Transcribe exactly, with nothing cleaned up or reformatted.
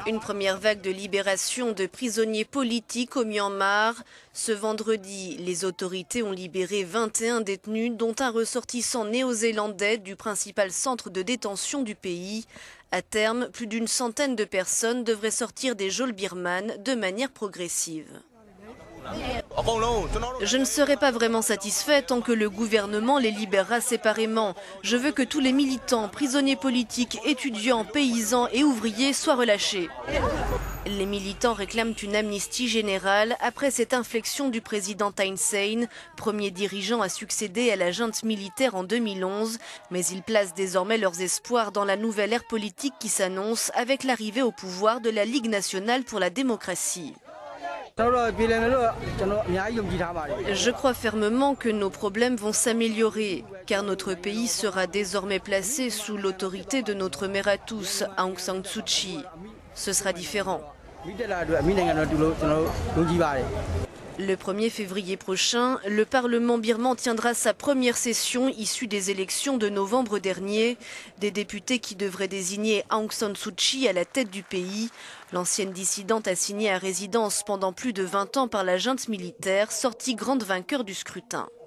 Une première vague de libération de prisonniers politiques au Myanmar. Ce vendredi, les autorités ont libéré vingt et un détenus, dont un ressortissant néo-zélandais du principal centre de détention du pays. À terme, plus d'une centaine de personnes devraient sortir des geôles birmanes de manière progressive. Je ne serai pas vraiment satisfait tant que le gouvernement les libérera séparément. Je veux que tous les militants, prisonniers politiques, étudiants, paysans et ouvriers soient relâchés. Les militants réclament une amnistie générale après cette inflexion du président Thein Sein, premier dirigeant à succéder à la junte militaire en deux mille onze. Mais ils placent désormais leurs espoirs dans la nouvelle ère politique qui s'annonce avec l'arrivée au pouvoir de la Ligue nationale pour la démocratie. Je crois fermement que nos problèmes vont s'améliorer, car notre pays sera désormais placé sous l'autorité de notre mère à tous, Aung San Suu Kyi. Ce sera différent. Le premier février prochain, le Parlement birman tiendra sa première session issue des élections de novembre dernier. Des députés qui devraient désigner Aung San Suu Kyi à la tête du pays. L'ancienne dissidente a signé à résidence pendant plus de vingt ans par la junte militaire, sortie grande vainqueur du scrutin.